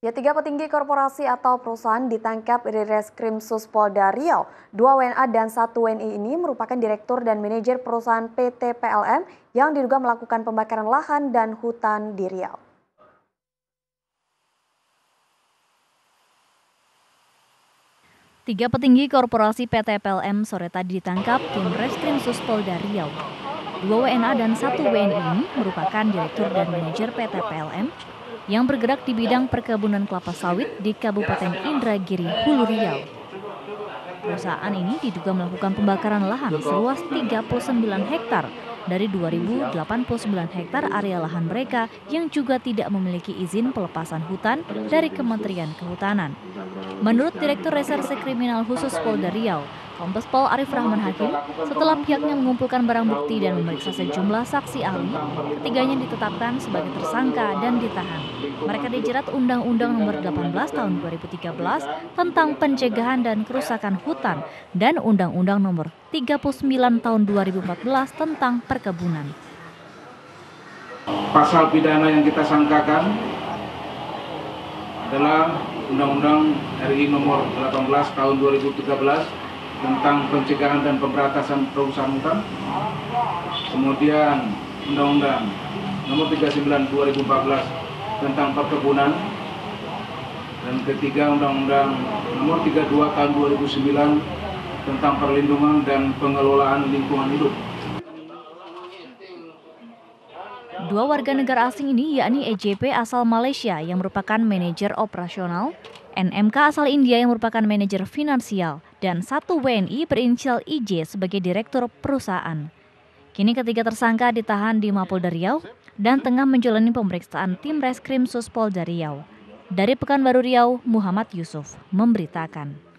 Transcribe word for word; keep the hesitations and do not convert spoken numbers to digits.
Ya, tiga petinggi korporasi atau perusahaan ditangkap di Reskrim Suspolda Riau. Dua W N A dan satu W N I ini merupakan direktur dan manajer perusahaan P T P L M yang diduga melakukan pembakaran lahan dan hutan di Riau. Tiga petinggi korporasi P T P L M sore tadi ditangkap tim Reskrim Suspolda Riau. Dua W N A dan satu W N I ini merupakan direktur dan manajer P T P L M yang bergerak di bidang perkebunan kelapa sawit di Kabupaten Indragiri, Hulu Riau. Perusahaan ini diduga melakukan pembakaran lahan seluas tiga puluh sembilan hektar dari dua ribu delapan puluh sembilan hektar area lahan mereka yang juga tidak memiliki izin pelepasan hutan dari Kementerian Kehutanan. Menurut Direktur Reserse Kriminal Khusus Polda Riau, Kombes Pol Arif Rahman Hakim, setelah pihaknya mengumpulkan barang bukti dan memeriksa sejumlah saksi ahli, ketiganya ditetapkan sebagai tersangka dan ditahan. Mereka dijerat Undang-Undang Nomor delapan belas Tahun dua ribu tiga belas tentang pencegahan dan kerusakan hutan dan Undang-Undang Nomor tiga puluh sembilan Tahun dua ribu empat belas tentang perkebunan. Pasal pidana yang kita sangkakan adalah Undang-Undang R I Nomor delapan belas Tahun dua ribu tiga belas tentang pencegahan dan pemberantasan perusahaan hutan, kemudian Undang-Undang Nomor tiga puluh sembilan Tahun dua ribu empat belas tentang perkebunan, dan ketiga Undang-Undang Nomor tiga puluh dua Tahun dua ribu sembilan tentang perlindungan dan pengelolaan lingkungan hidup. Dua warga negara asing ini yakni E J P asal Malaysia yang merupakan manajer operasional, N M K asal India yang merupakan manajer finansial, dan satu W N I berinisial I J sebagai direktur perusahaan. Kini ketiga tersangka ditahan di Mapolda Riau dan tengah menjalani pemeriksaan tim Reskrim Suspolda Riau. Dari Pekanbaru Riau, Muhammad Yusuf memberitakan.